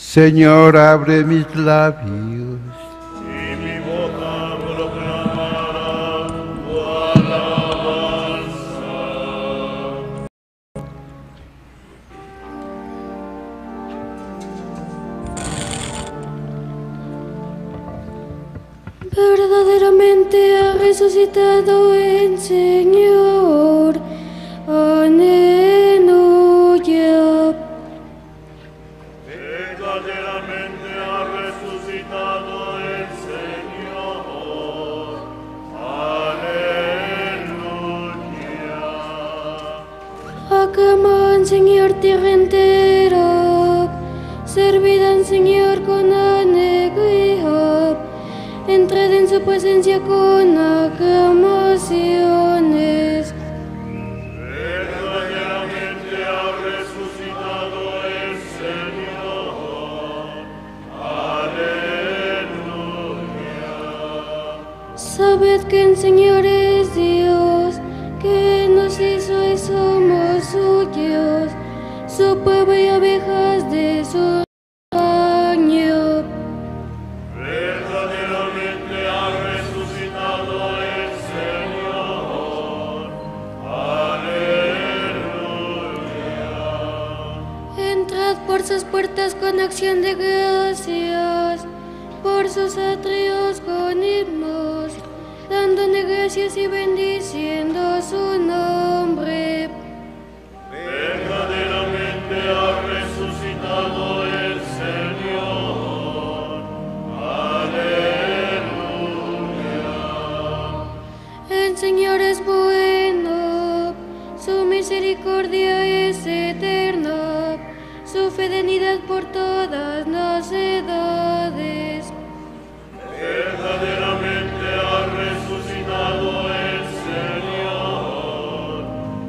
Señor, abre mis labios. Y mi boca proclamará tu alabanza. Verdaderamente ha resucitado el Señor. Aleluya. Verdaderamente ha resucitado el Señor. Aleluya. Aclaman, Señor, tierra entera. Servid Señor con alegría. Entrad en su presencia con aclamaciones. Verdaderamente ha resucitado el Señor. Aleluya. Sabed que el Señor es Dios, que nos hizo y somos suyos, su pueblo y ovejas de su rebaño. Verdaderamente ha resucitado el Señor. Aleluya. Entrad por sus puertas con acción de gracias, por sus atrios con himnos, dándole gracias y bendiciendo su nombre. Verdaderamente ha resucitado el Señor. Aleluya. El Señor es bueno, su misericordia es eterna, su fidelidad por todas las edades. Verdaderamente ha resucitado el Señor.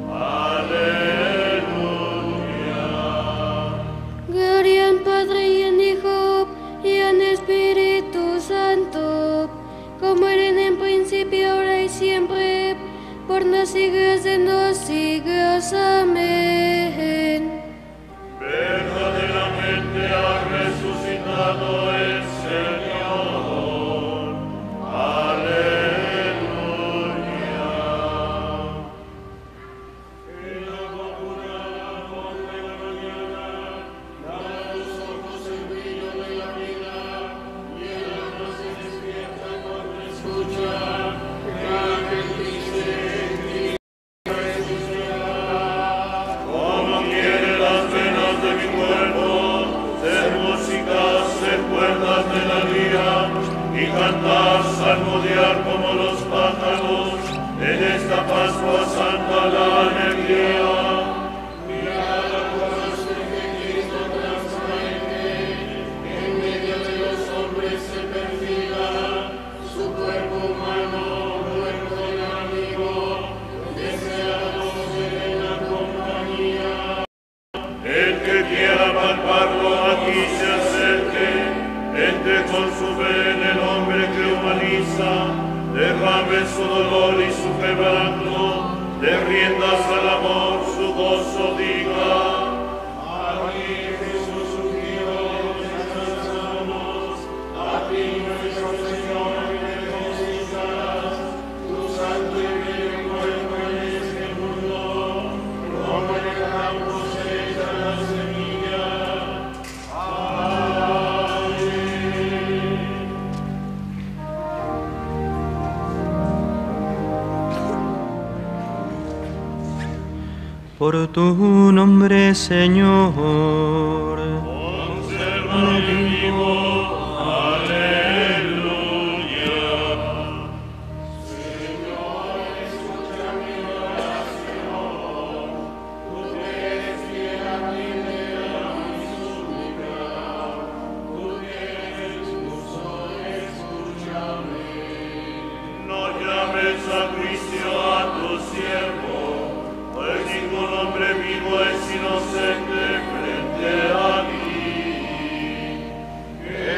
Aleluya. Gloria al Padre y al Hijo y al Espíritu Santo, como era en el principio, ahora y siempre, por los siglos de los siglos. Amén. Verdaderamente ha resucitado el Señor. Aleluya. En la locura de la mañana, da a los ojos el brillo de la vida, y el alma se despierta cuando escucha que aquel dice: como quiere las venas de mi cuerpo ser músicas, ser cuerdas de la lira y cantar, salmodiar como los pájaros en esta Pascua Santa la alegría. Mirad la corazón que Cristo transparente en medio de los hombres se perfila, su cuerpo humano, cuerpo del amigo, deseados de la compañía. El que quiera palparlo aquí se acerque, entre con su fe en el hombre que humaniza, derrame su dolor y su quebranto, de riendas al amor su gozo diga. Aquí Jesús sufrió, descansamos, a ti nuestro Señor que necesitas, tu santo y bello cuerpo en este mundo, como en el campo se echa la semilla. Amén. Por tu nombre, Señor, Consérvame vivo. Aleluya. Señor, escucha mi oración. Tú que eres fiel, atiende a mi súplica. Tú que eres justo, escúchame. No llames a juicio a tu siervo, pues ningún hombre vivo es inocente frente a ti. Que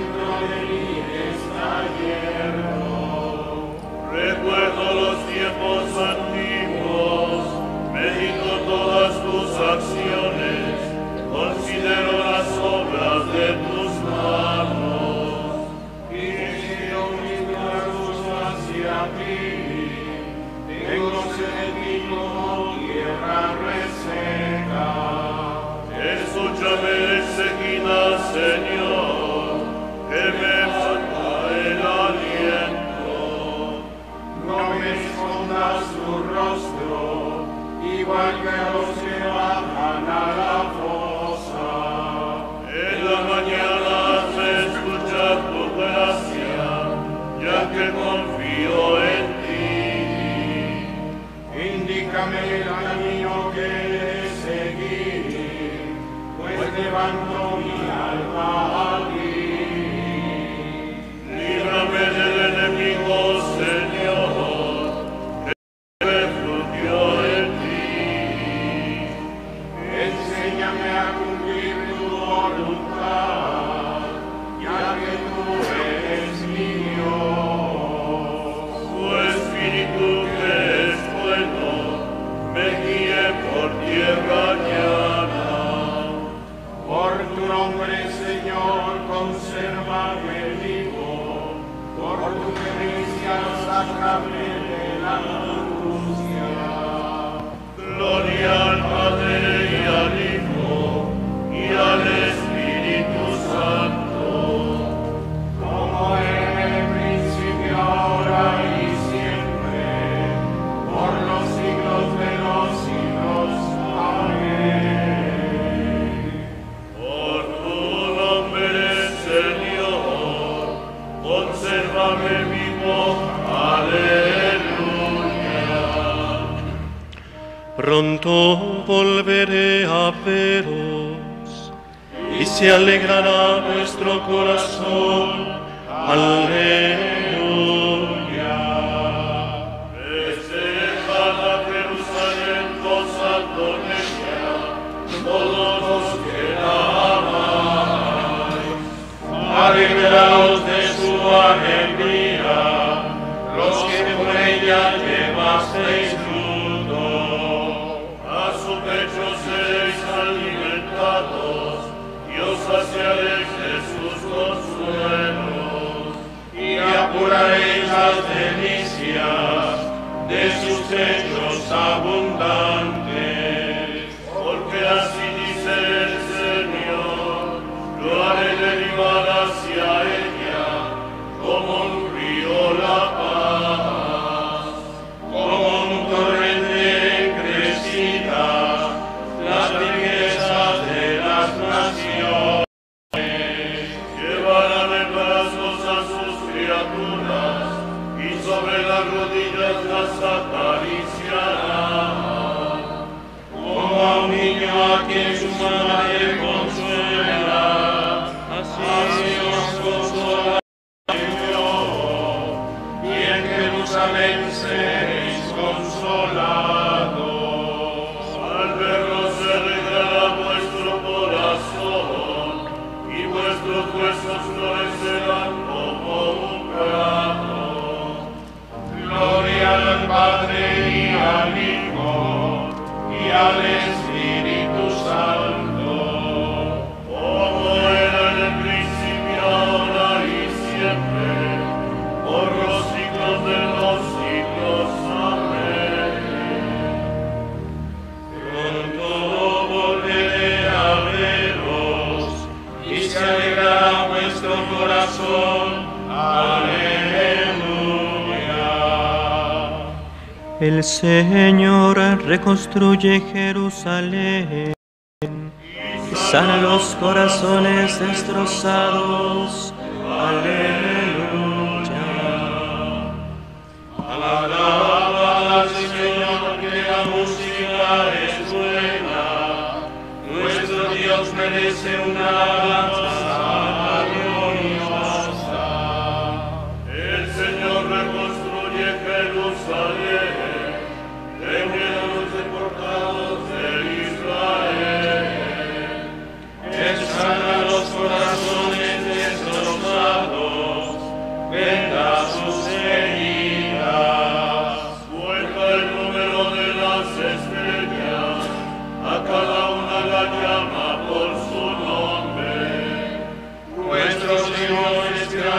dentro de mí está yerto. Recuerdo los tiempos antiguos, medito todas tus acciones, considero las obras de tus manos. Dirijo mis brazos hacia ti, tengo sed de ti como tierra reseca. Escúchame enseguida, Señor, que me falta el aliento. No me escondas tu rostro, igual que a los que bajan a la fosa. En la mañana hazme escuchar tu gracia, ya que confío en ti. Indícame el camino que he de seguir, pues levanto mi alma a ti. Líbrame del enemigo, Señor, que refugio en ti. Enséñame a cumplir tu voluntad, ya que tú eres mi Dios. Tu espíritu que es bueno, me guíe por tierra llana. Por tu nombre, Señor, consérvame vivo, por tu clemencia sácame de la angustia. Gloria al Padre y al Hijo y al Espíritu Santo, como era en el principio, ahora y siempre, por los siglos de los siglos. Amén. Por tu nombre, Señor, consérvame vivo. Aleluya. Pronto volveré a veros y se alegrará vuestro corazón. Aleluya. Festejad a Jerusalén, gozad con ella, todos los que la amáis. Alegraos de su alegría, los que por ella llevasteis fruto. A su pecho seréis alimentados, y os saciaréis de sus consuelos. Y apuraréis las delicias de sus hechos abundantes. Porque así dice el Señor, lo haré derivar hacia ella, como un río la paz. Como un torrente crecida, las riquezas de las naciones. Llevará de brazos a sus criaturas, y sobre las rodillas las acariciará. Como a un niño a quien su madre consuela, así os consolaré yo, y en Jerusalén seréis consolados. Al verlos se alegrará vuestro corazón, y vuestros huesos florecerán como un prado. Gloria al Padre y al Hijo y al Espíritu Santo. Como era en el principio, ahora y siempre, por los siglos de los siglos. Amén. Pronto volveré a veros y se alegrará vuestro corazón. Aleluya. El Señor reconstruye Jerusalén y sana los corazones destrozados. Aleluya. Alabad al Señor, que la música es buena. Nuestro Dios merece una alabanza gloriosa. El Señor reconstruye Jerusalén, reuniendo los deportados de Israel. Él sana los corazones destrozados.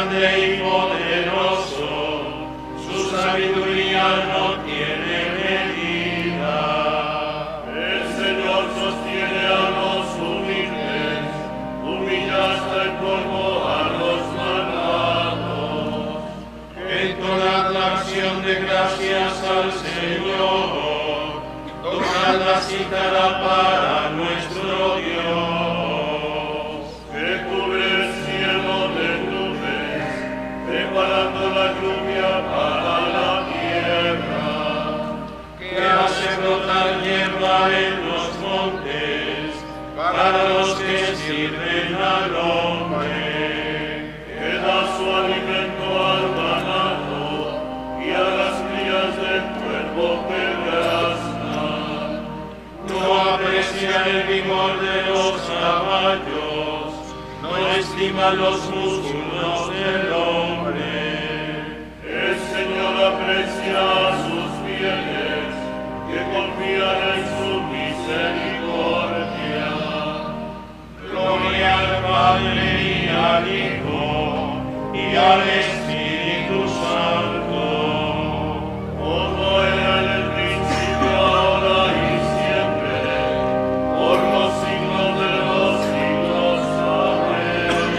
grande y poderoso, su sabiduría no tiene medida. El Señor sostiene a los humildes, humilla hasta el polvo a los malvados. Entonad la acción de gracias al Señor, tocad la cítara para nuestro Dios. Que cubre el cielo de nubes, preparando la lluvia para la tierra. Que hace brotar hierba en los montes, para los que sirven al hombre. Que da su alimento al ganado y a las crías del cuervo que graznan. No aprecia el vigor de los caballos, no estima los músculos del hombre. El Señor aprecia a sus fieles, que confían en su misericordia. Gloria al Padre y al Hijo y al Espíritu Santo. Como era en el principio, ahora y siempre, por los siglos de los siglos. Amén.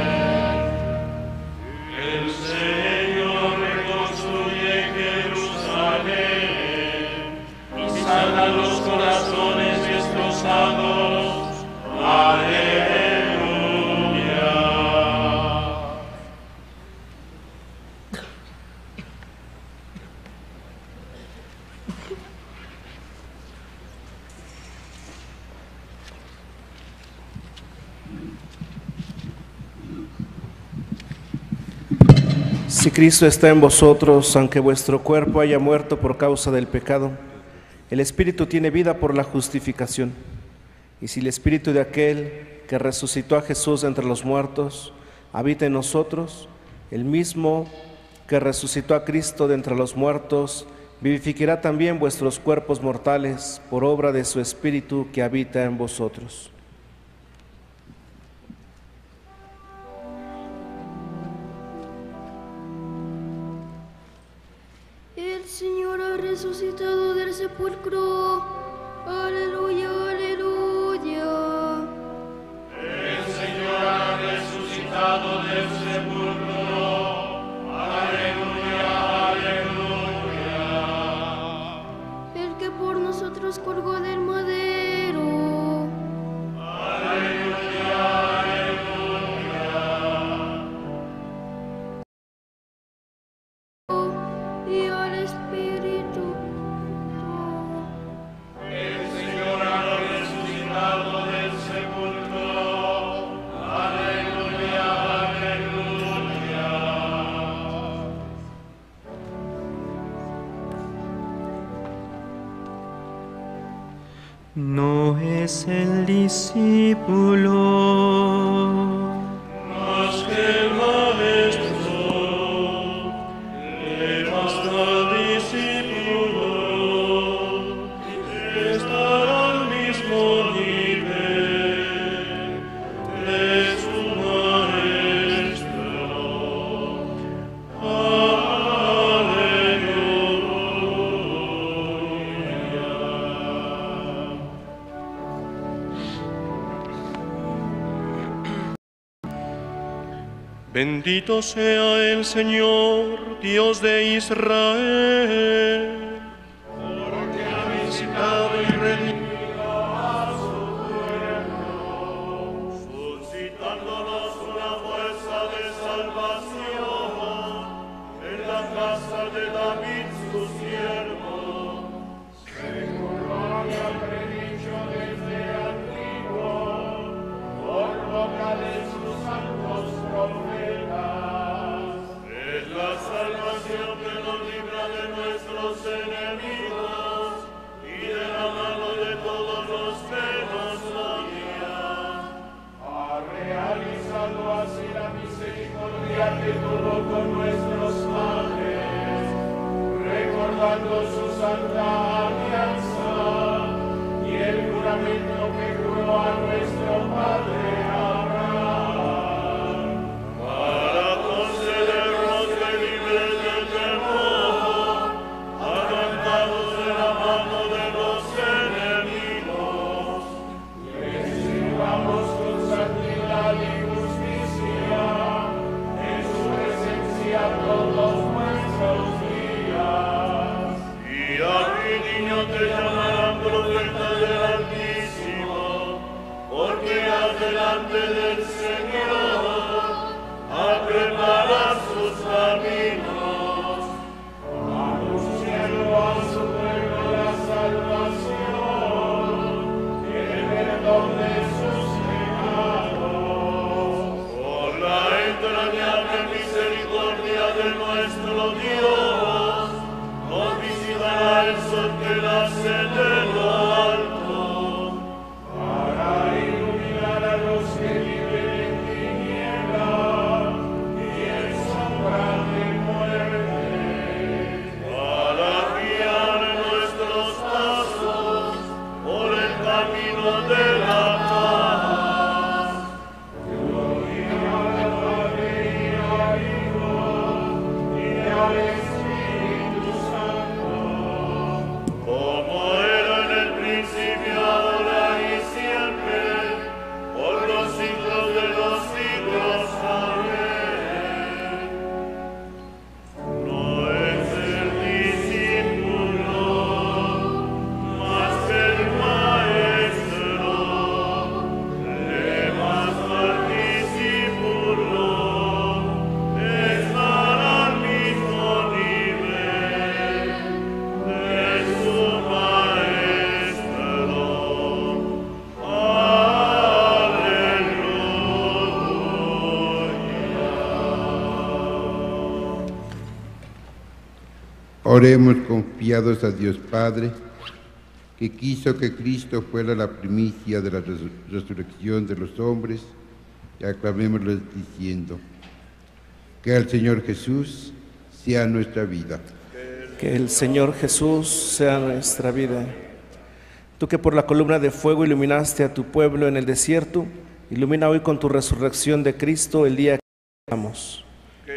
El Señor reconstruye Jerusalén y sana los corazones destrozados. Aleluya. Si Cristo está en vosotros, aunque vuestro cuerpo haya muerto por causa del pecado, el Espíritu tiene vida por la justificación. Y si el Espíritu de aquel que resucitó a Jesús de entre los muertos habita en nosotros, el mismo que resucitó a Cristo de entre los muertos, vivificará también vuestros cuerpos mortales por obra de su Espíritu que habita en vosotros. El Señor ha resucitado del sepulcro. Aleluya, aleluya. El Señor ha resucitado del sepulcro. Aleluya, aleluya. El que por nosotros colgó del madero. Aleluya, aleluya. Y al Espíritu. El Señor ha resucitado del sepulcro. Aleluya, aleluya. No es el discípulo Más que el maestro, le basta al discípulo estar al mismo nivel de su maestro. Aleluya. Bendito sea el Señor, Dios de Israel, porque ha visitado y redimido a su pueblo, suscitándonos una fuerza de salvación en la casa de David su siervo. según lo había predicho desde antiguo, por boca de sus santos profetas. Es la salvación que nos libra de nuestros enemigos y de la mano de todos los que nos odian. Ha realizado así la misericordia que tuvo con nuestros padres, recordando su santa alianza y el juramento que juró a nuestro padre Abraham. Para conceder nuestro Dios nos visitará el sol que nace de lo alto, para iluminar a los que viven en tinieblas y en sombra de muerte, para guiar nuestros pasos por el camino de la paz. Gloria al Padre y al Hijo y al Espíritu Santo, como era en el principio, ahora y siempre, por los siglos de los siglos. Amén. No es el discípulo más que el maestro, el más discípulo estar al mismo nivel de su maestro. Aleluya. Oremos confiados a Dios Padre, que quiso que Cristo fuera la primicia de la resurrección de los hombres, y aclamémoslo diciendo: que el Señor Jesús sea nuestra vida. Que el Señor Jesús sea nuestra vida. Tú que por la columna de fuego iluminaste a tu pueblo en el desierto, ilumina hoy con tu resurrección de Cristo el día que estamos.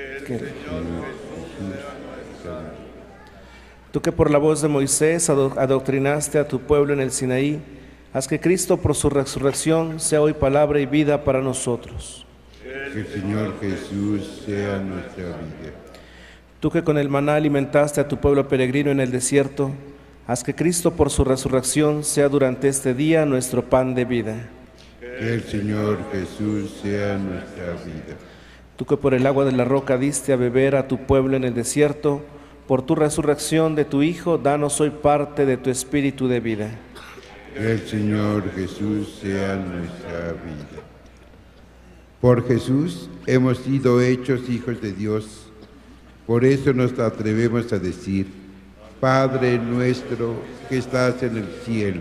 Tú que por la voz de Moisés adoctrinaste a tu pueblo en el Sinaí, haz que Cristo por su resurrección sea hoy palabra y vida para nosotros. Que el Señor Jesús sea nuestra vida. Tú que con el maná alimentaste a tu pueblo peregrino en el desierto, haz que Cristo por su resurrección sea durante este día nuestro pan de vida. Que el Señor Jesús sea nuestra vida. Tú que por el agua de la roca diste a beber a tu pueblo en el desierto, por tu resurrección de tu Hijo, danos hoy parte de tu espíritu de vida. Que el Señor Jesús sea nuestra vida. Por Jesús hemos sido hechos hijos de Dios. Por eso nos atrevemos a decir: Padre nuestro que estás en el cielo,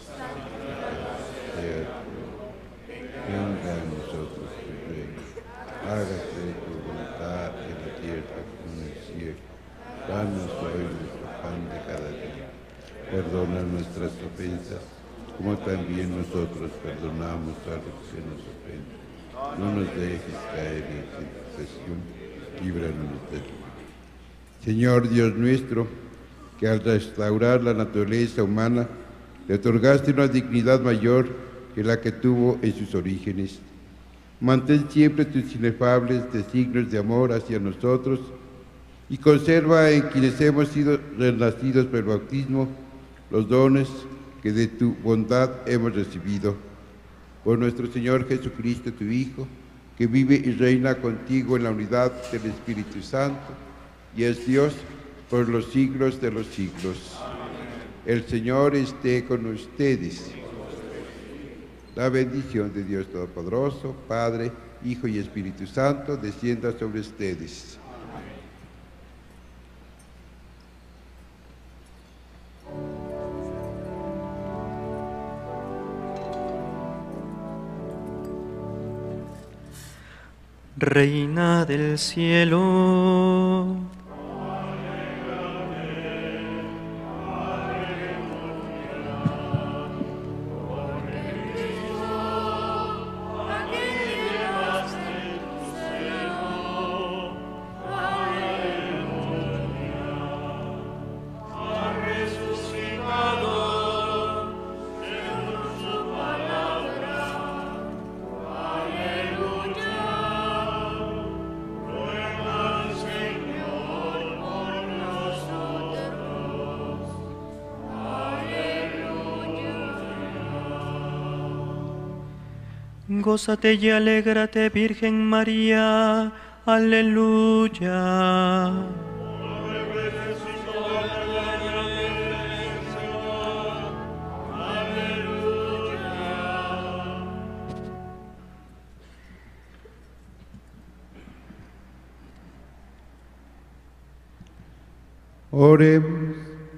venga a nosotros tu reino, hágase tu voluntad en la tierra como en el cielo. Danos hoy nuestro pan de cada día. Perdona nuestras ofensas, como también nosotros perdonamos a los que nos ofenden. No nos dejes caer en tentación, líbranos del mal. Señor Dios nuestro, que al restaurar la naturaleza humana, le otorgaste una dignidad mayor que la que tuvo en sus orígenes. Mantén siempre tus inefables designios de amor hacia nosotros y conserva en quienes hemos sido renacidos por el bautismo los dones que de tu bondad hemos recibido. Por nuestro Señor Jesucristo, tu Hijo, que vive y reina contigo en la unidad del Espíritu Santo, y es Dios por los siglos de los siglos. El Señor esté con ustedes. La bendición de Dios Todopoderoso, Padre, Hijo y Espíritu Santo, descienda sobre ustedes. Reina del cielo, gózate y alégrate, Virgen María. Aleluya. Oremos.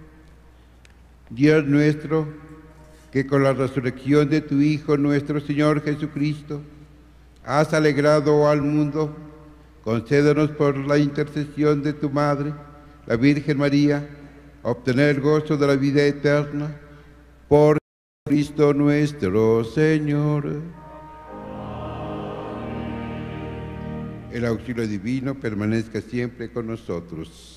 Dios nuestro, que con la resurrección de tu Hijo, nuestro Señor Jesucristo, has alegrado al mundo, concédenos por la intercesión de tu Madre, la Virgen María, obtener el gozo de la vida eterna, por Cristo nuestro Señor. El auxilio divino permanezca siempre con nosotros.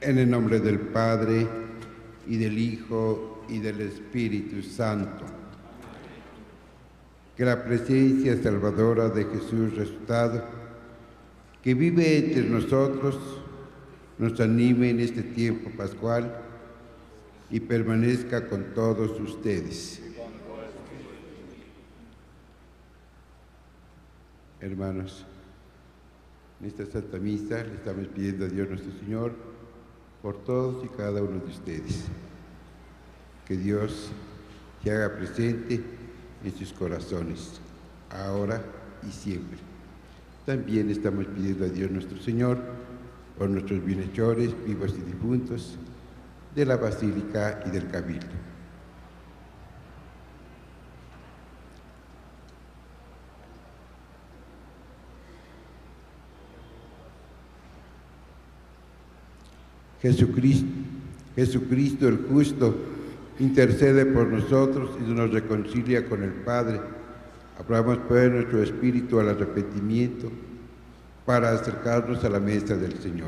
En el nombre del Padre, y del Hijo, y del Espíritu Santo. Que la presencia salvadora de Jesús resucitado, que vive entre nosotros, nos anime en este tiempo pascual y permanezca con todos ustedes. Hermanos, en esta Santa Misa le estamos pidiendo a Dios nuestro Señor por todos y cada uno de ustedes. Que Dios se haga presente en sus corazones, ahora y siempre. También estamos pidiendo a Dios nuestro Señor por nuestros bienhechores, vivos y difuntos, de la Basílica y del Cabildo. Jesucristo el justo, intercede por nosotros y nos reconcilia con el Padre. Abramos pues nuestro espíritu al arrepentimiento para acercarnos a la mesa del Señor.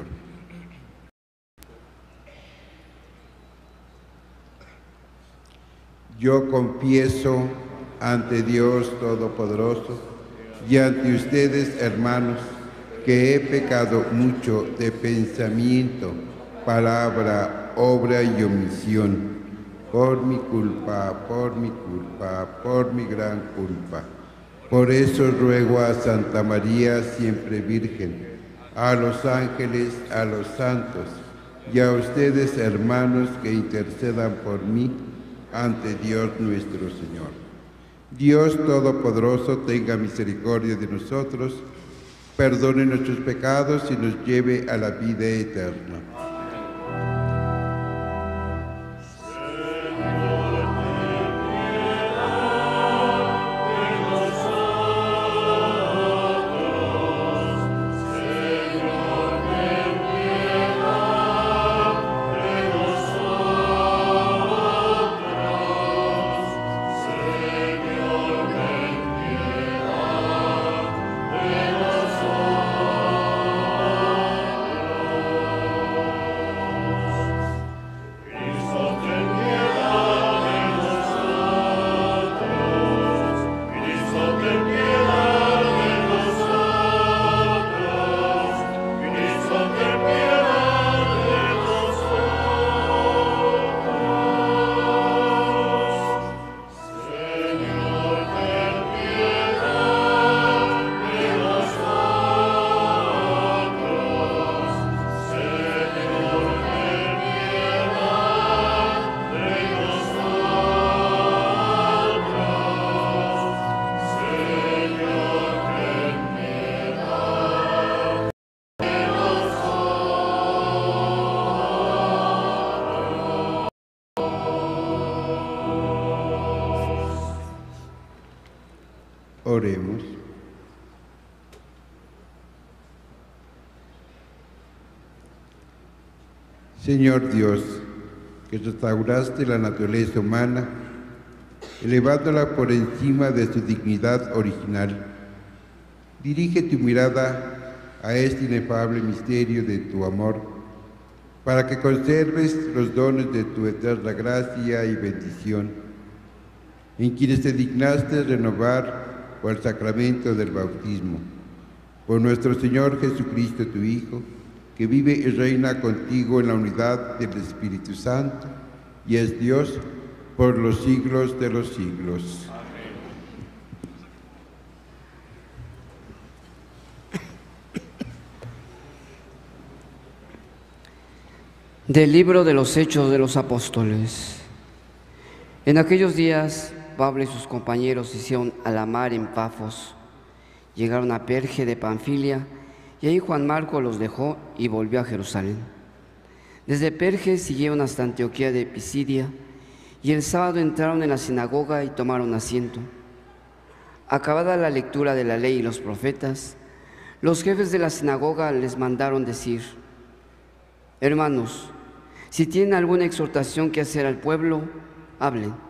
Yo confieso ante Dios Todopoderoso y ante ustedes, hermanos, que he pecado mucho de pensamiento, palabra, obra y omisión, por mi culpa, por mi gran culpa. Por eso ruego a Santa María, siempre Virgen, a los ángeles, a los santos, y a ustedes, hermanos, que intercedan por mí ante Dios nuestro Señor. Dios Todopoderoso tenga misericordia de nosotros, perdone nuestros pecados y nos lleve a la vida eterna. Oremos. Señor Dios, que restauraste la naturaleza humana, elevándola por encima de su dignidad original, dirige tu mirada a este inefable misterio de tu amor, para que conserves los dones de tu eterna gracia y bendición, en quienes te dignaste renovar por el sacramento del bautismo, por nuestro Señor Jesucristo, tu Hijo, que vive y reina contigo en la unidad del Espíritu Santo, y es Dios por los siglos de los siglos. Amén. Del libro de los Hechos de los Apóstoles. En aquellos días, Pablo y sus compañeros hicieron a la mar en Pafos. Llegaron a Perge de Panfilia, y ahí Juan Marco los dejó y volvió a Jerusalén. Desde Perge siguieron hasta Antioquía de Pisidia, y el sábado entraron en la sinagoga y tomaron asiento. Acabada la lectura de la ley y los profetas, los jefes de la sinagoga les mandaron decir: hermanos, si tienen alguna exhortación que hacer al pueblo, hablen.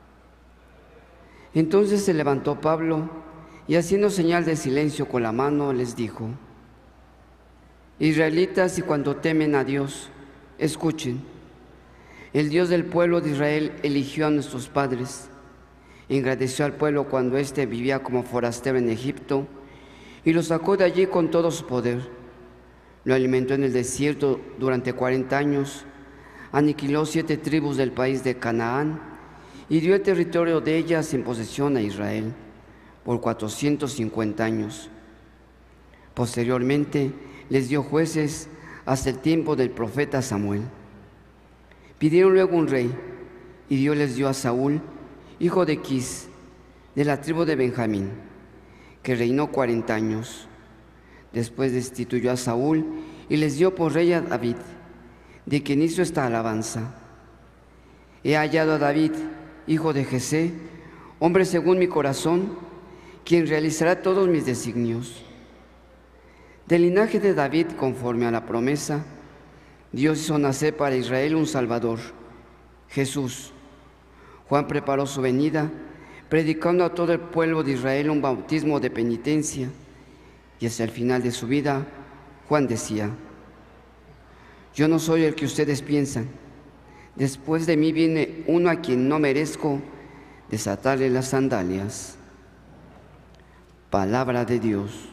Entonces se levantó Pablo y, haciendo señal de silencio con la mano, les dijo: israelitas y cuanto temen a Dios, escuchen. El Dios del pueblo de Israel eligió a nuestros padres, engrandeció al pueblo cuando éste vivía como forastero en Egipto y lo sacó de allí con todo su poder. Lo alimentó en el desierto durante 40 años, aniquiló 7 tribus del país de Canaán y dio el territorio de ellas en posesión a Israel por 450 años. Posteriormente les dio jueces hasta el tiempo del profeta Samuel. Pidieron luego un rey, y Dios les dio a Saúl, hijo de Quis, de la tribu de Benjamín, que reinó 40 años. Después destituyó a Saúl y les dio por rey a David, de quien hizo esta alabanza: He hallado a David, hijo de Jesé, hombre según mi corazón, quien realizará todos mis designios. Del linaje de David, conforme a la promesa, Dios hizo nacer para Israel un Salvador, Jesús. Juan preparó su venida, predicando a todo el pueblo de Israel un bautismo de penitencia, y hasta el final de su vida, Juan decía: Yo no soy el que ustedes piensan. Después de mí viene uno a quien no merezco desatarle las sandalias. Palabra de Dios.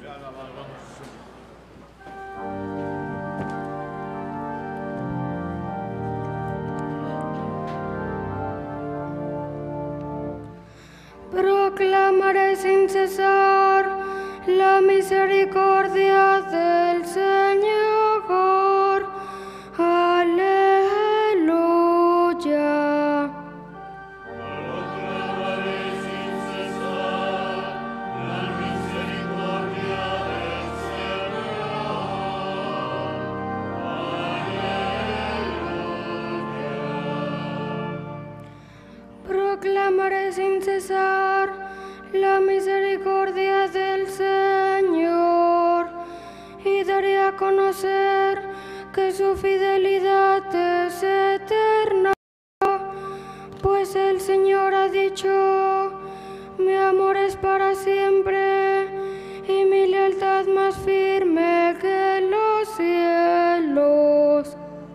Proclamaré sin cesar la misericordia del Señor. Aleluya. Proclamaré sin cesar la misericordia del Señor. Proclamaré sin cesar la misericordia del Señor, y daré a conocer que su fidelidad es eterna, pues el Señor ha dicho: mi amor es para siempre y mi lealtad más firme que los cielos.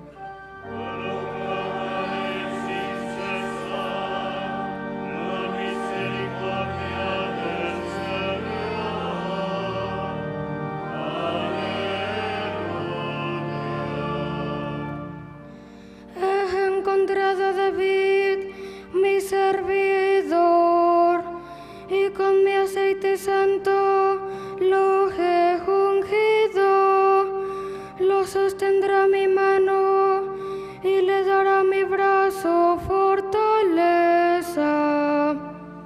Encontrado a David, mi servidor, y con mi aceite santo lo he ungido. Lo sostendrá mi mano y le dará mi brazo fortaleza.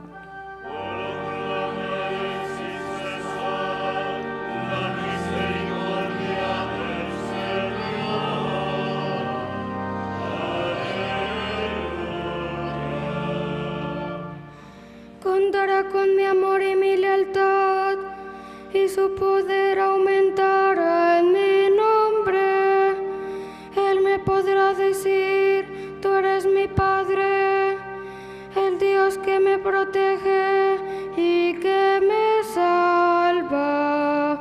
Contará con mi amor y mi lealtad, y su poder aumentará en mi nombre. Él me podrá decir: tú eres mi Padre, el Dios que me protege y que me salva.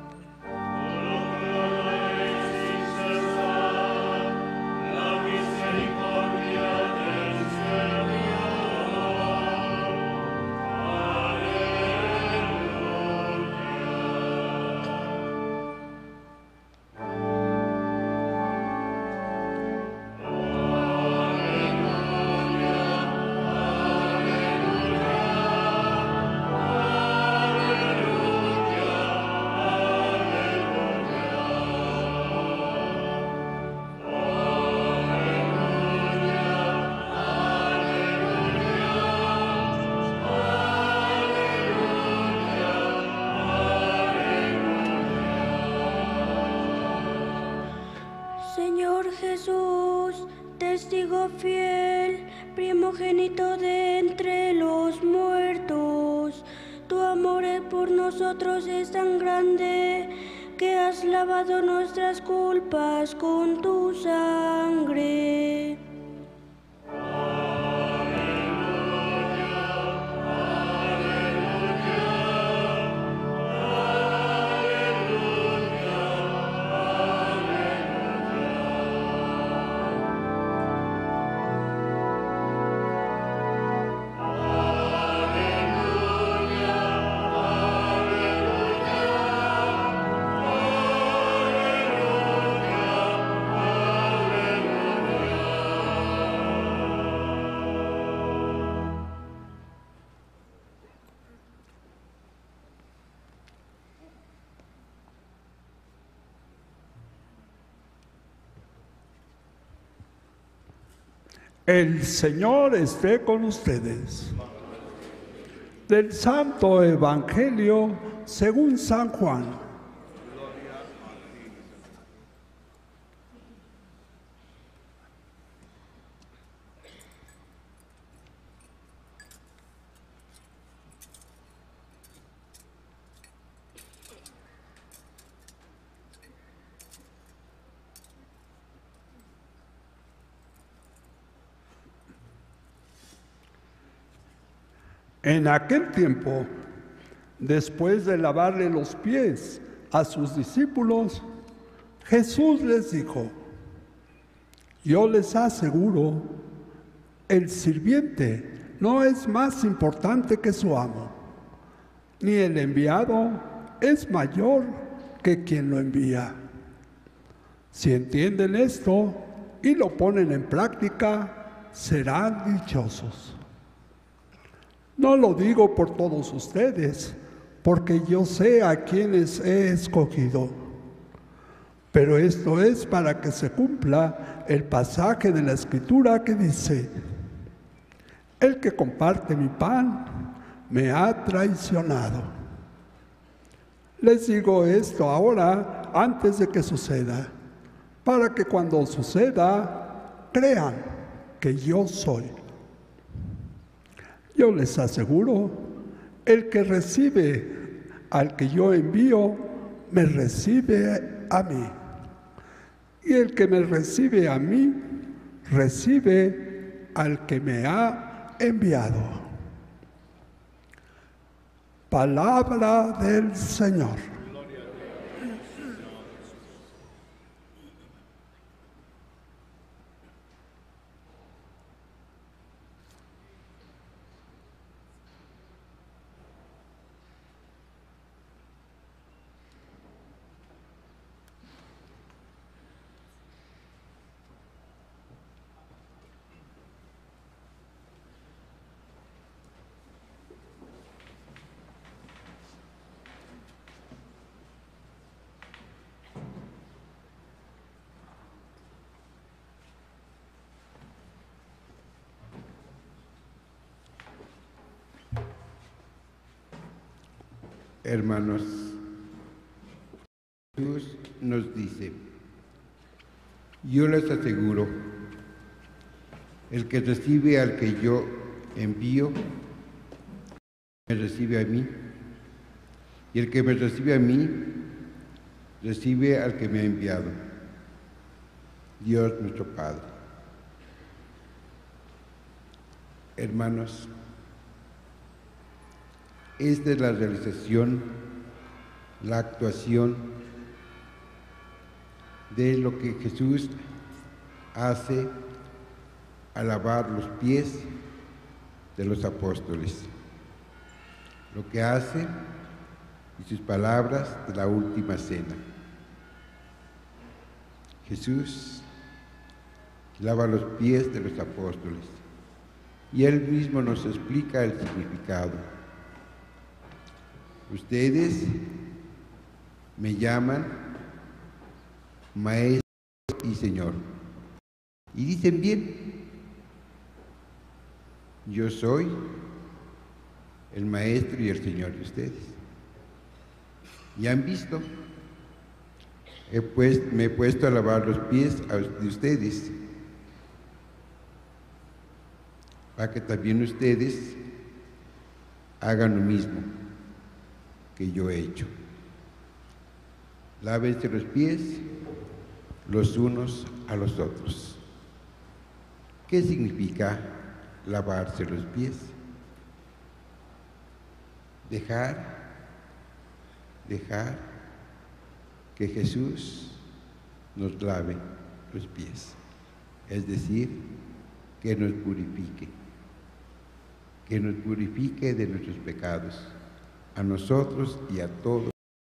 Señor Jesús, testigo fiel, primogénito de entre los muertos, tu amor por nosotros es tan grande que has lavado nuestras culpas con tu sangre. El Señor esté con ustedes. Del Santo Evangelio según San Juan. En aquel tiempo, después de lavarle los pies a sus discípulos, Jesús les dijo: yo les aseguro, el sirviente no es más importante que su amo, ni el enviado es mayor que quien lo envía. Si entienden esto y lo ponen en práctica, serán dichosos. No lo digo por todos ustedes, porque yo sé a quienes he escogido. Pero esto es para que se cumpla el pasaje de la Escritura que dice: el que comparte mi pan me ha traicionado. Les digo esto ahora antes de que suceda, para que cuando suceda crean que yo soy. Yo les aseguro, el que recibe al que yo envío, me recibe a mí. Y el que me recibe a mí, recibe al que me ha enviado. Palabra del Señor. Hermanos, Jesús nos dice: yo les aseguro, el que recibe al que yo envío, me recibe a mí, y el que me recibe a mí, recibe al que me ha enviado, Dios nuestro Padre. Hermanos, esta es la realización, la actuación de lo que Jesús hace al lavar los pies de los apóstoles. Lo que hace y sus palabras de la última cena. Jesús lava los pies de los apóstoles y Él mismo nos explica el significado. Ustedes me llaman Maestro y Señor. Y dicen bien, yo soy el Maestro y el Señor de ustedes. Y han visto, me he puesto a lavar los pies de ustedes, para que también ustedes hagan lo mismo que yo he hecho. Lávense los pies los unos a los otros. ¿Qué significa lavarse los pies? Dejar que Jesús nos lave los pies, es decir, que nos purifique de nuestros pecados, a nosotros y a todos.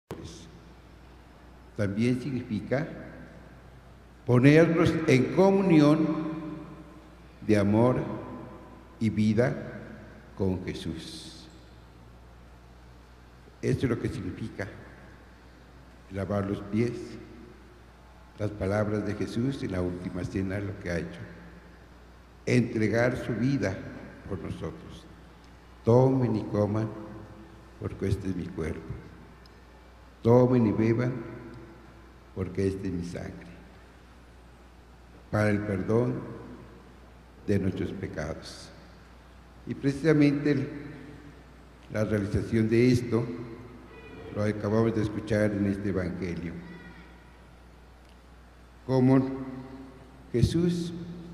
También significa ponernos en comunión de amor y vida con Jesús. Esto es lo que significa lavar los pies, las palabras de Jesús y la última cena, lo que ha hecho. entregar su vida por nosotros. Tomen y coman, porque este es mi cuerpo. Tomen y beban, porque esta es mi sangre, para el perdón de nuestros pecados. Y precisamente la realización de esto lo acabamos de escuchar en este Evangelio. Como Jesús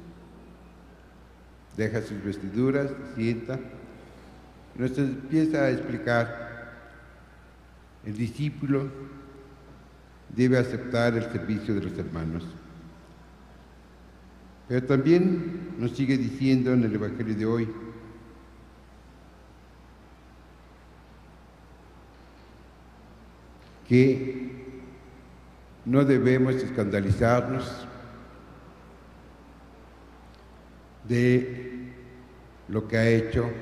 deja sus vestiduras, sienta, y nos empieza a explicar: el discípulo debe aceptar el servicio de los hermanos. Pero también nos sigue diciendo en el Evangelio de hoy que no debemos escandalizarnos de lo que ha hecho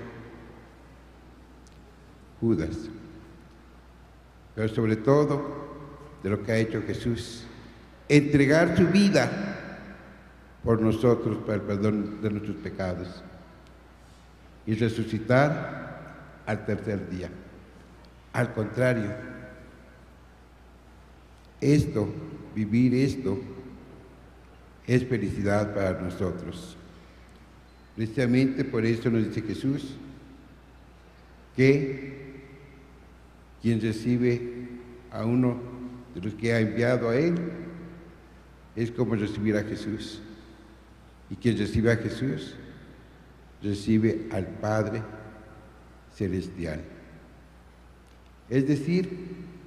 Judas, pero sobre todo de lo que ha hecho Jesús: entregar su vida por nosotros para el perdón de nuestros pecados y resucitar al tercer día. Al contrario, vivir esto es felicidad para nosotros. Precisamente por eso nos dice Jesús que quien recibe a uno de los que ha enviado a Él es como recibir a Jesús. Y quien recibe a Jesús recibe al Padre Celestial. Es decir,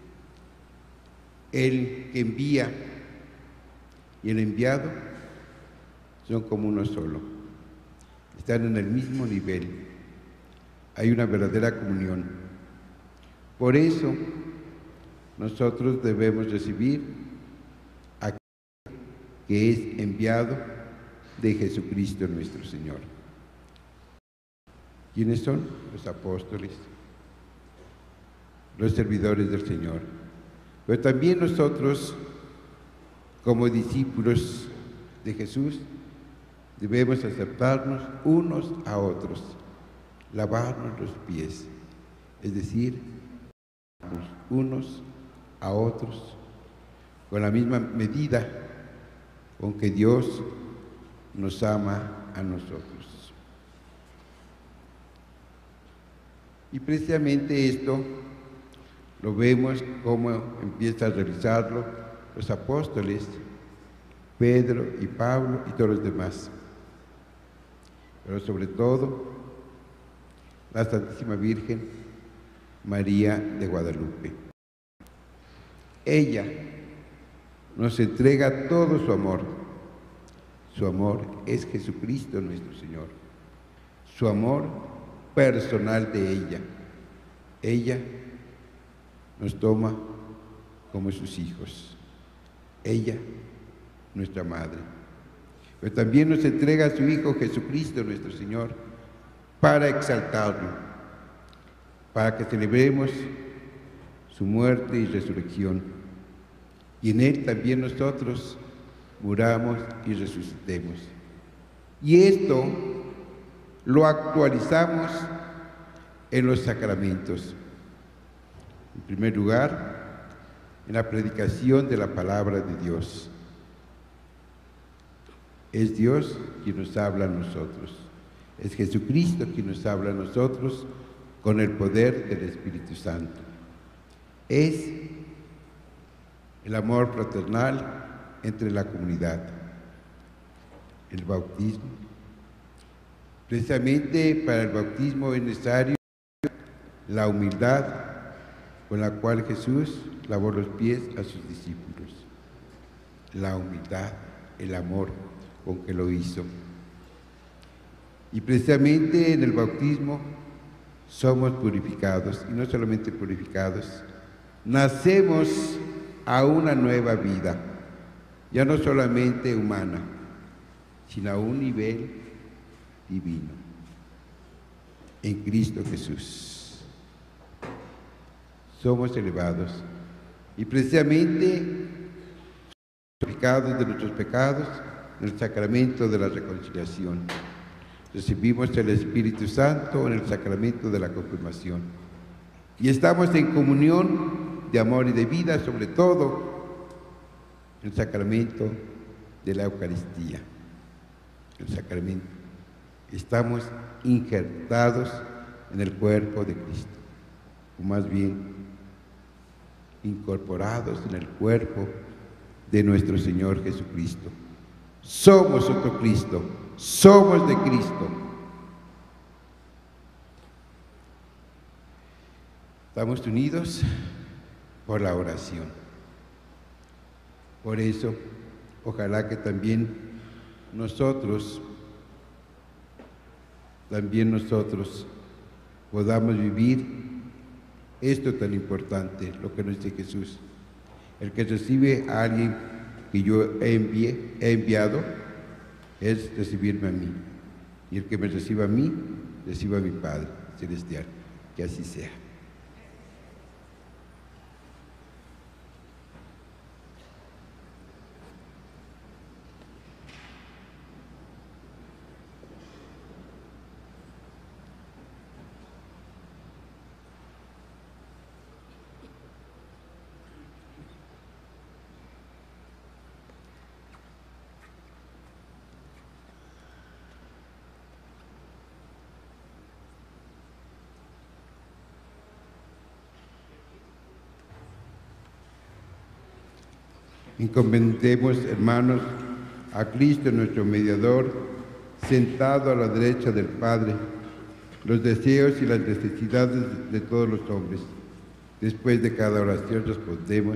el que envía y el enviado son como uno solo. Están en el mismo nivel. Hay una verdadera comunión. Por eso, nosotros debemos recibir a aquel que es enviado de Jesucristo nuestro Señor. ¿Quiénes son? Los apóstoles, los servidores del Señor. Pero también nosotros, como discípulos de Jesús, debemos aceptarnos unos a otros, lavarnos los pies, es decir, unos a otros con la misma medida con que Dios nos ama a nosotros. Y precisamente esto lo vemos cómo empieza a realizarlo los apóstoles, Pedro y Pablo y todos los demás. Pero sobre todo, la Santísima Virgen María de Guadalupe. Ella nos entrega todo su amor. Su amor es Jesucristo nuestro Señor. Su amor personal de ella. Ella nos toma como sus hijos. Ella, nuestra madre. Pero también nos entrega a su Hijo Jesucristo nuestro Señor para exaltarlo, para que celebremos su muerte y resurrección. Y en Él también nosotros muramos y resucitemos. Y esto lo actualizamos en los sacramentos. En primer lugar, en la predicación de la palabra de Dios. Es Dios quien nos habla a nosotros. Es Jesucristo quien nos habla a nosotros con el poder del Espíritu Santo. Es el amor fraternal entre la comunidad. El bautismo. Precisamente para el bautismo es necesario la humildad con la cual Jesús lavó los pies a sus discípulos. La humildad, el amor con que lo hizo. Y precisamente en el bautismo somos purificados, y no solamente purificados, nacemos a una nueva vida, ya no solamente humana, sino a un nivel divino, en Cristo Jesús. Somos elevados, y precisamente purificados de nuestros pecados en el sacramento de la reconciliación. recibimos el Espíritu Santo en el sacramento de la confirmación. Y estamos en comunión de amor y de vida, sobre todo el sacramento de la Eucaristía. El sacramento. Estamos injertados en el cuerpo de Cristo, o más bien incorporados en el cuerpo de nuestro Señor Jesucristo. Somos otro Cristo, somos de Cristo. Estamos unidos por la oración. Por eso, ojalá que también nosotros podamos vivir esto tan importante, lo que nos dice Jesús. El que recibe a alguien que yo he enviado, es recibirme a mí. Y el que me reciba a mí, reciba a mi Padre Celestial. Que así sea. Encomendemos, hermanos, a Cristo nuestro mediador, sentado a la derecha del Padre, los deseos y las necesidades de todos los hombres. Después de cada oración respondemos: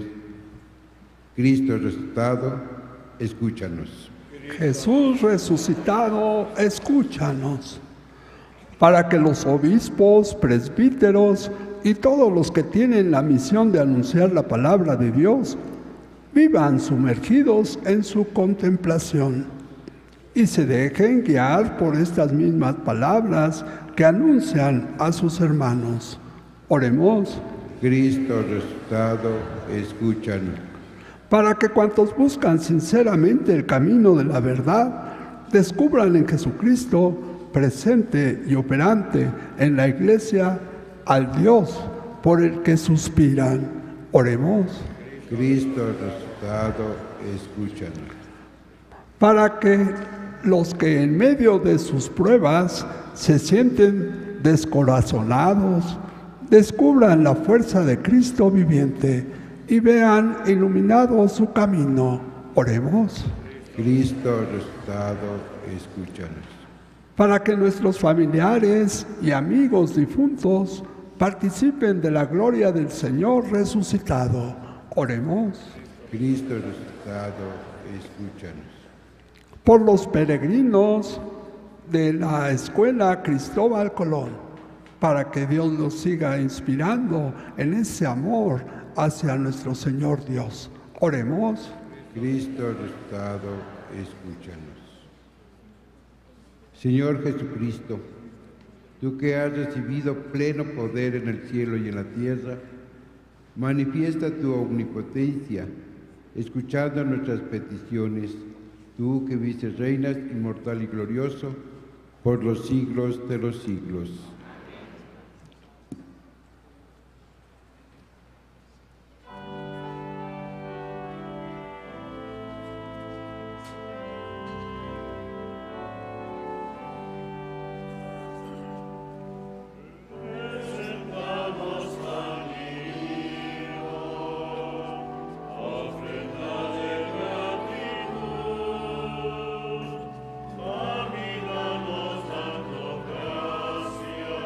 Cristo resucitado, escúchanos. Jesús resucitado, escúchanos. Para que los obispos, presbíteros y todos los que tienen la misión de anunciar la palabra de Dios vivan sumergidos en su contemplación y se dejen guiar por estas mismas palabras que anuncian a sus hermanos. Oremos. Cristo resucitado, escúchanos. Para que cuantos buscan sinceramente el camino de la verdad, descubran en Jesucristo, presente y operante en la Iglesia, al Dios por el que suspiran. Oremos. Cristo resucitado, escúchanos. Para que los que en medio de sus pruebas se sienten descorazonados, descubran la fuerza de Cristo viviente y vean iluminado su camino. Oremos. Cristo resucitado, escúchanos. Para que nuestros familiares y amigos difuntos participen de la gloria del Señor resucitado. Oremos. Cristo resucitado, escúchanos. Por los peregrinos de la Escuela Cristóbal Colón, para que Dios los siga inspirando en ese amor hacia nuestro Señor Dios. Oremos. Cristo resucitado, escúchanos. Señor Jesucristo, tú que has recibido pleno poder en el cielo y en la tierra, manifiesta tu omnipotencia, escuchando nuestras peticiones, tú que vives, reinas inmortal y glorioso, por los siglos de los siglos. Gracias.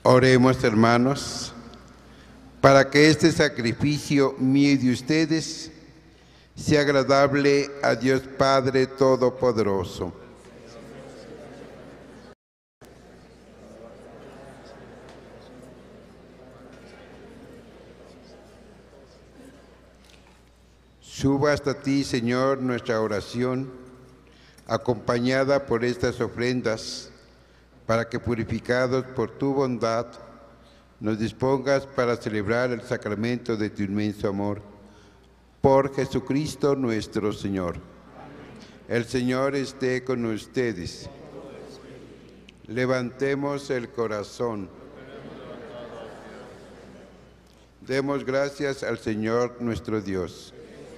Oremos, hermanos, para que este sacrificio mío y de ustedes sea agradable a Dios Padre Todopoderoso. Suba hasta ti, Señor, nuestra oración, acompañada por estas ofrendas, para que, purificados por tu bondad, nos dispongas para celebrar el sacramento de tu inmenso amor. Por Jesucristo nuestro Señor. El Señor esté con ustedes. Levantemos el corazón. Demos gracias al Señor nuestro Dios.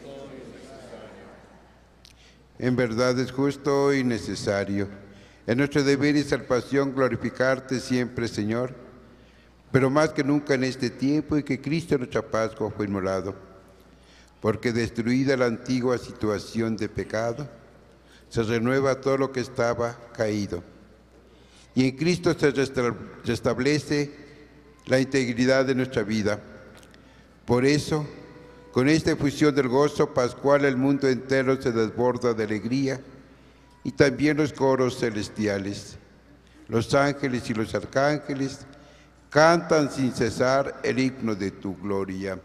En verdad es justo y necesario. Es nuestro deber y salvación glorificarte siempre, Señor, pero más que nunca en este tiempo en que Cristo nuestra Pascua fue inmolado, porque destruida la antigua situación de pecado, se renueva todo lo que estaba caído. Y en Cristo se restablece la integridad de nuestra vida. Por eso, con esta efusión del gozo pascual, el mundo entero se desborda de alegría, y también los coros celestiales. Los ángeles y los arcángeles cantan sin cesar el himno de tu gloria.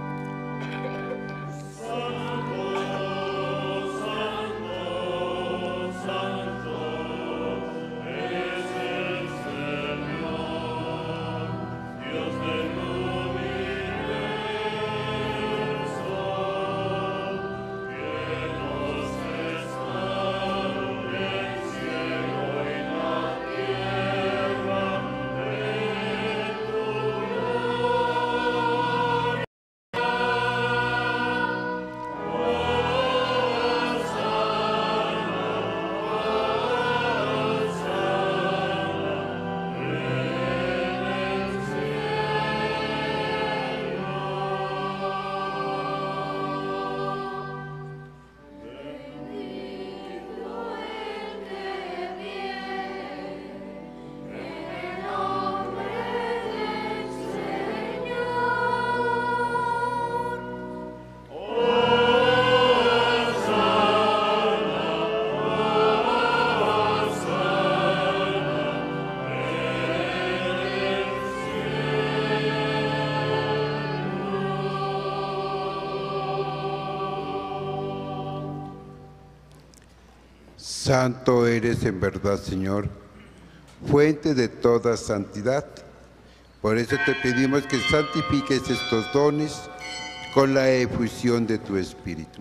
Santo eres en verdad, Señor, fuente de toda santidad. Por eso te pedimos que santifiques estos dones con la efusión de tu Espíritu,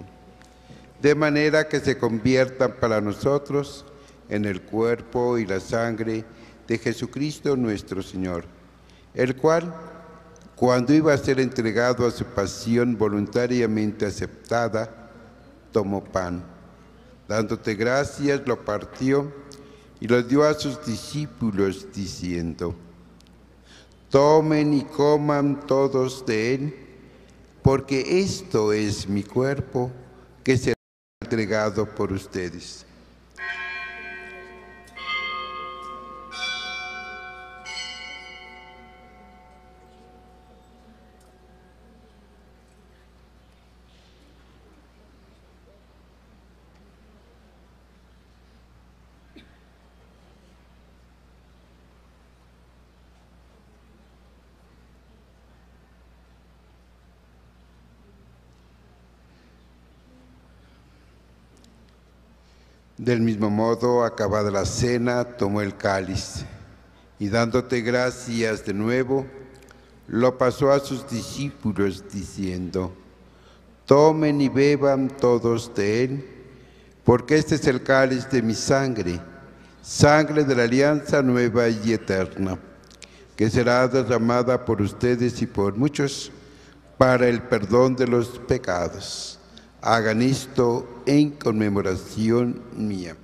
de manera que se conviertan para nosotros en el cuerpo y la sangre de Jesucristo nuestro Señor, el cual, cuando iba a ser entregado a su pasión voluntariamente aceptada, tomó pan. Dándote gracias, lo partió y lo dio a sus discípulos, diciendo: tomen y coman todos de él, porque esto es mi cuerpo, que será entregado por ustedes. Del mismo modo, acabada la cena, tomó el cáliz y, dándote gracias de nuevo, lo pasó a sus discípulos, diciendo: tomen y beban todos de él, porque este es el cáliz de mi sangre, sangre de la alianza nueva y eterna, que será derramada por ustedes y por muchos para el perdón de los pecados. Hagan esto en conmemoración mía.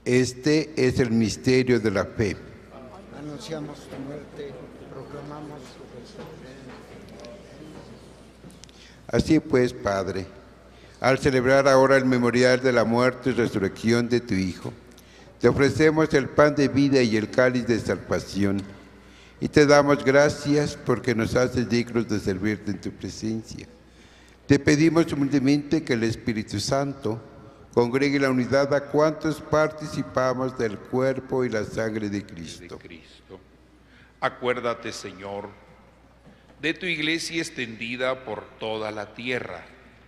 Este es el misterio de la fe. Anunciamos tu muerte, proclamamos tu resurrección. Así pues, Padre, al celebrar ahora el memorial de la muerte y resurrección de tu Hijo, te ofrecemos el pan de vida y el cáliz de salvación, y te damos gracias porque nos haces dignos de servirte en tu presencia. Te pedimos humildemente que el Espíritu Santo congregue la unidad a cuantos participamos del cuerpo y la sangre de Cristo. Acuérdate, Señor, de tu iglesia extendida por toda la tierra,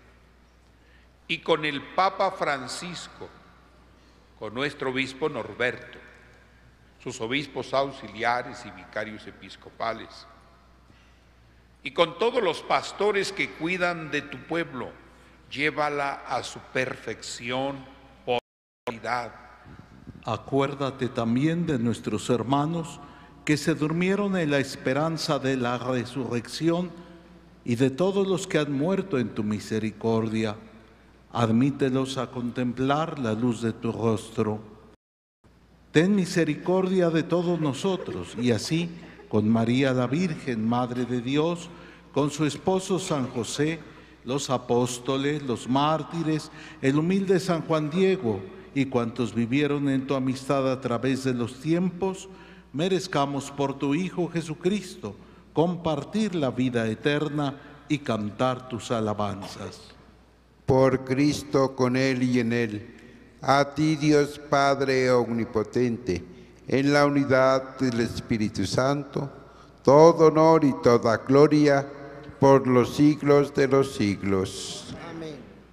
y con el Papa Francisco, con nuestro obispo Norberto, sus obispos auxiliares y vicarios episcopales, y con todos los pastores que cuidan de tu pueblo, llévala a su perfección por la unidad. Acuérdate también de nuestros hermanos que se durmieron en la esperanza de la resurrección y de todos los que han muerto en tu misericordia. Admítelos a contemplar la luz de tu rostro. Ten misericordia de todos nosotros y así, con María la Virgen, Madre de Dios, con su esposo San José, los apóstoles, los mártires, el humilde San Juan Diego y cuantos vivieron en tu amistad a través de los tiempos, merezcamos por tu Hijo Jesucristo compartir la vida eterna y cantar tus alabanzas. Por Cristo, con Él y en Él, a ti Dios Padre omnipotente, en la unidad del Espíritu Santo, todo honor y toda gloria por los siglos de los siglos. Amén.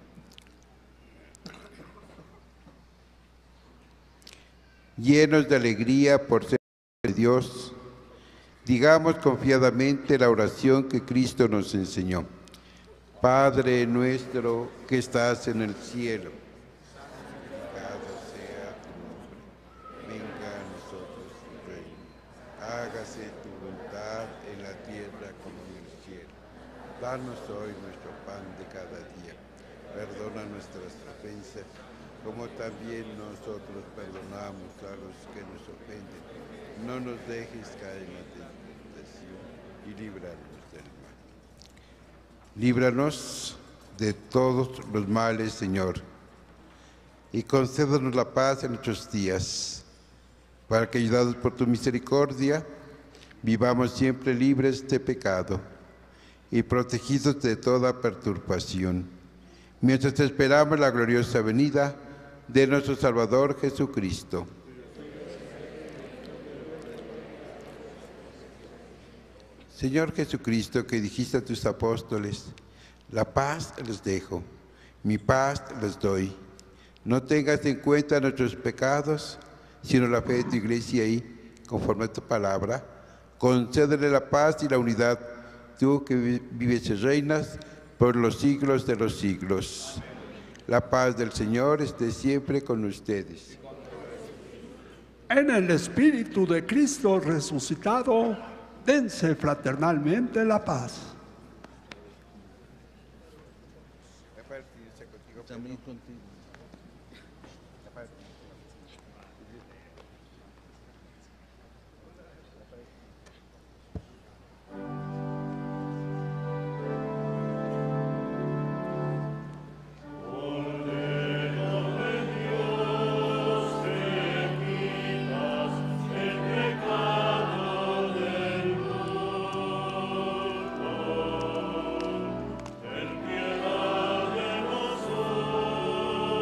Llenos de alegría por ser de Dios, digamos confiadamente la oración que Cristo nos enseñó. Padre nuestro que estás en el cielo, santificado sea tu nombre. Venga a nosotros tu reino. Hágase tu voluntad en la tierra como en el cielo. Danos hoy nuestro pan de cada día. Perdona nuestras ofensas, como también nosotros perdonamos a los que nos ofenden. No nos dejes caer en la tentación y líbranos del mal. Líbranos de todos los males, Señor, y concédanos la paz en nuestros días, para que, ayudados por tu misericordia, vivamos siempre libres de pecado y protegidos de toda perturbación, mientras esperamos la gloriosa venida de nuestro Salvador Jesucristo. Señor Jesucristo, que dijiste a tus apóstoles, la paz les dejo, mi paz les doy. No tengas en cuenta nuestros pecados, sino la fe de tu iglesia y, conforme a tu palabra, concédele la paz y la unidad, tú que vives y reinas por los siglos de los siglos. La paz del Señor esté siempre con ustedes. En el Espíritu de Cristo resucitado, dense fraternalmente la paz. También contigo. Ten piedad de nosotros.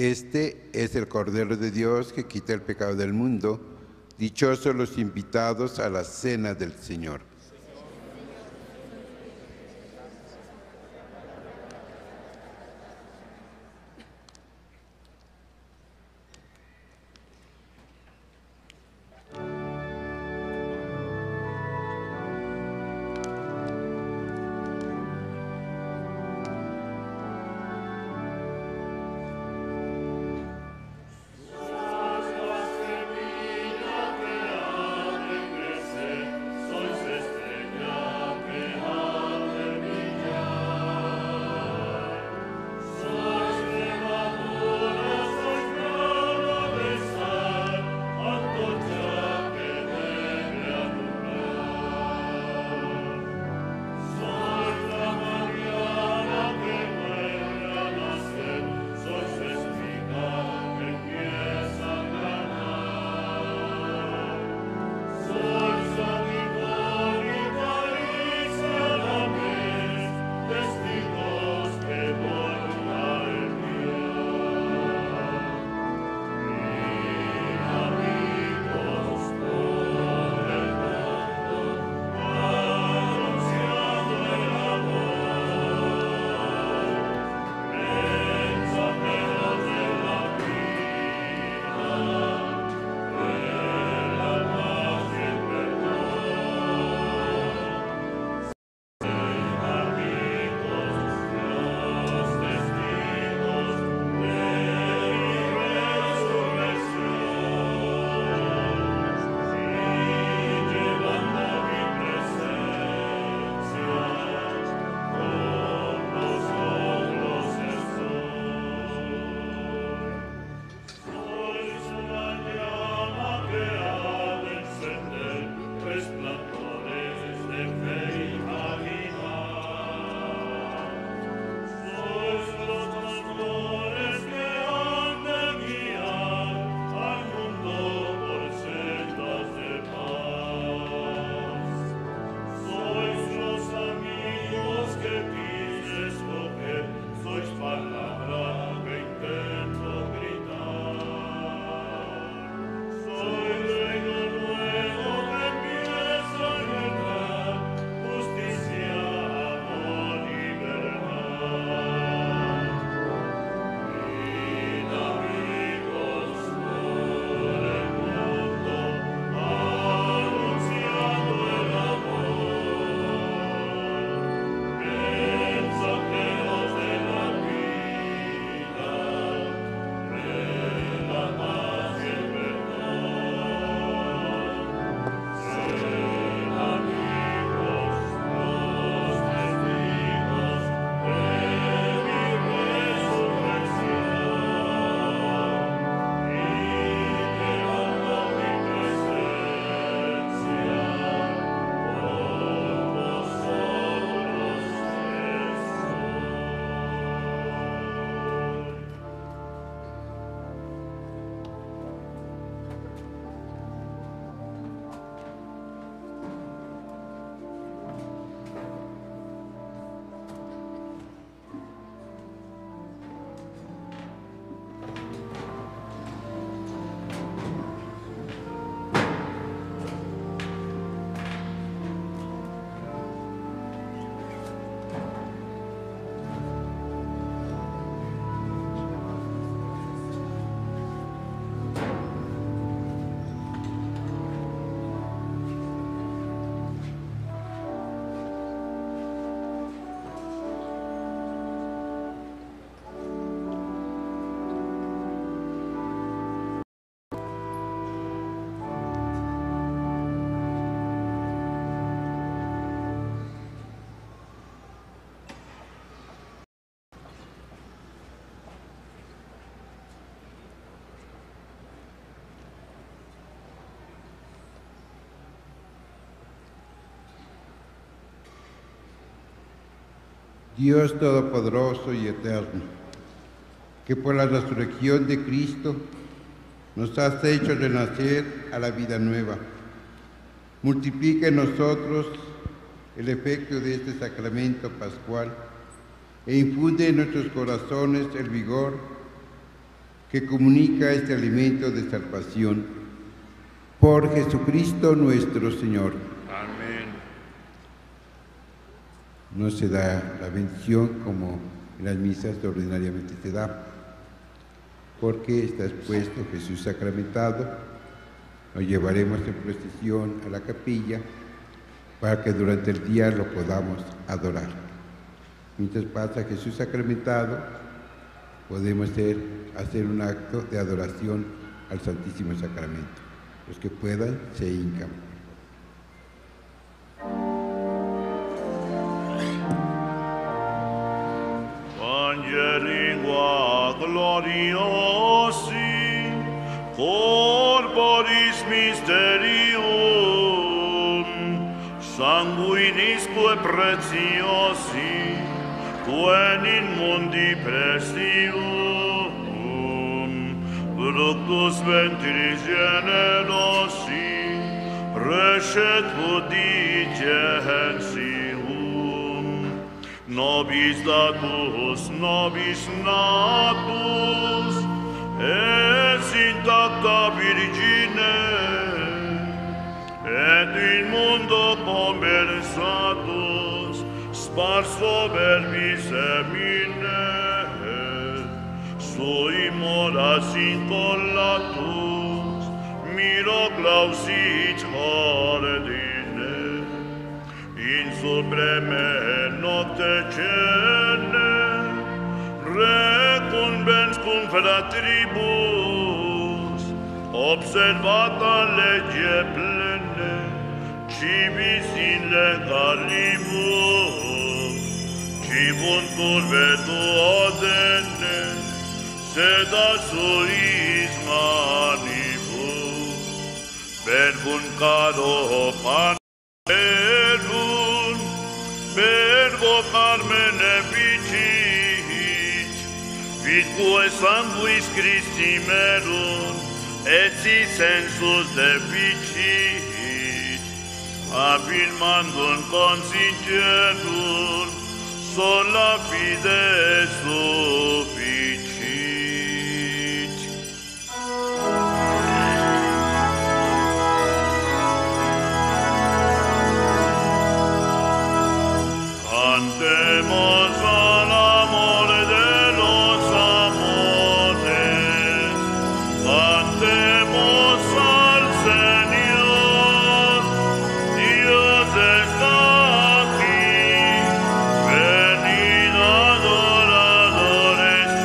Este es el Cordero de Dios que quita el pecado del mundo. Dichosos los invitados a la cena del Señor. Dios Todopoderoso y Eterno, que por la resurrección de Cristo nos has hecho renacer a la vida nueva. Multiplica en nosotros el efecto de este sacramento pascual e infunde en nuestros corazones el vigor que comunica este alimento de salvación. Por Jesucristo nuestro Señor. Amén. No se da la bendición como en las misas ordinariamente se da, porque está expuesto Jesús sacramentado. Lo llevaremos en procesión a la capilla para que durante el día lo podamos adorar. Mientras pasa Jesús sacramentado, podemos hacer un acto de adoración al Santísimo Sacramento. Los que puedan, se hincan. Angelingua gloriosi, corporis mysterium, sanguinisque preciosi, quem in mundi prestium, fructus ventris generosi, recet pudicentium, nobis datus, nobis natus, es intacta Virgine, et in mundo conversatus, sparso verbis semine, sui moras incollatus, miro clausit ordine, in supreme nocte cene, recumbens cum fratribus, observata lege plene, civis in legalibus, cibuntur vetuodene, sed a suis manibus, verbum caro panem, verbo carmen efficit, vitque sanguis Christi merum, et si sensus deficit, affirmandum consincerum, sola fide sufficit. Cantemos al amor de los amores, cantemos al Señor, Dios está aquí, venid adoradores,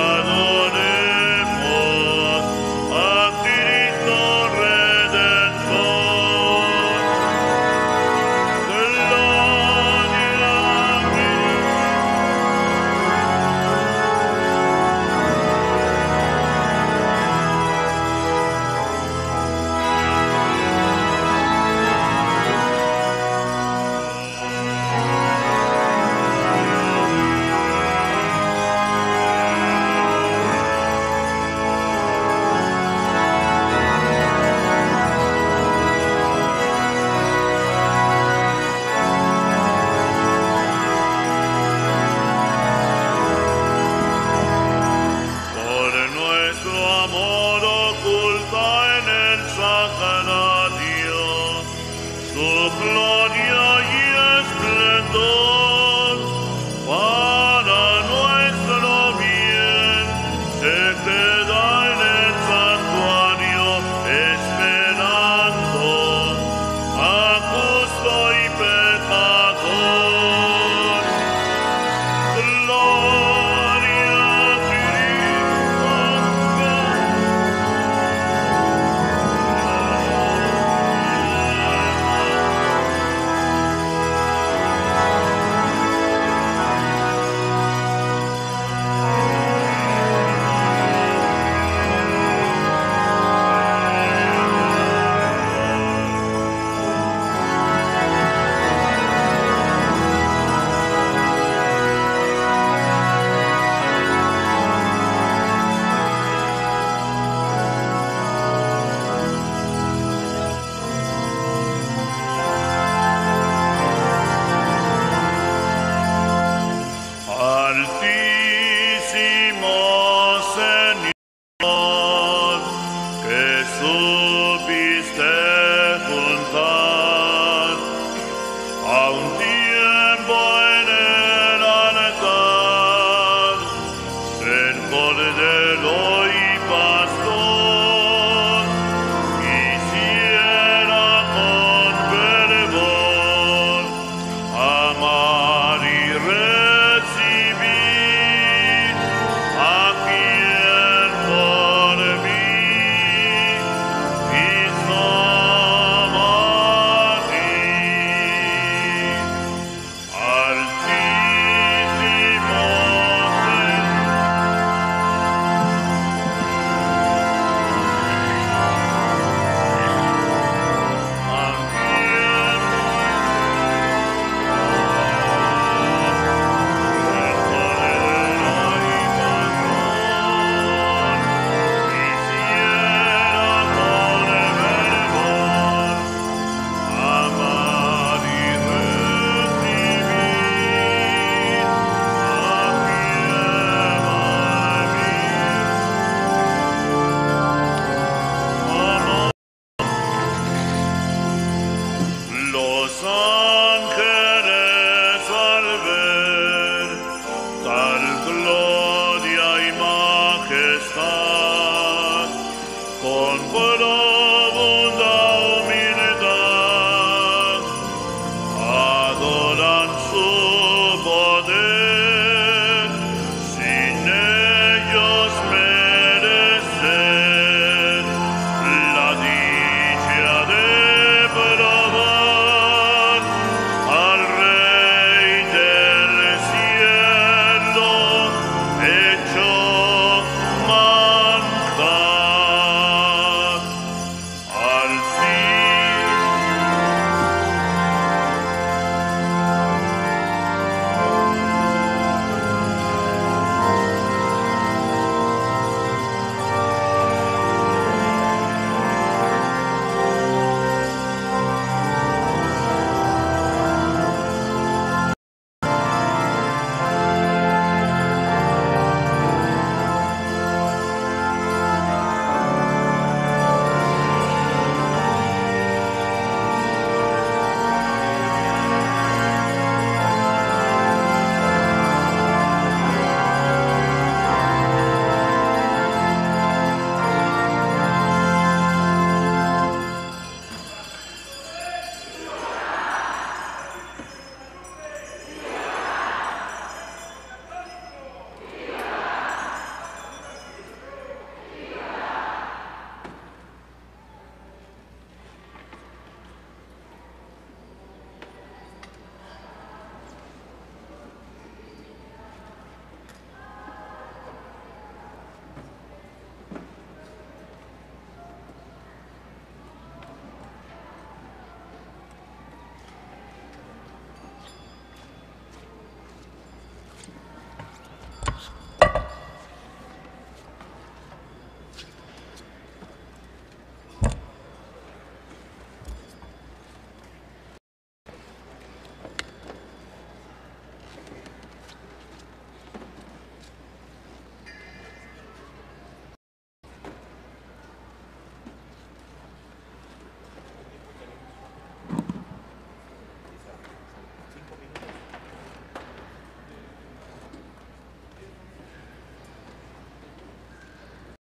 adoremos a Cristo Redentor. Por nuestro amor oculta en el sagrario, su gloria y esplendor, para nuestro bien, se queda en el santuario, esperando a justo y pecador. Gloria a Cristo. Altísimo Señor, Santo.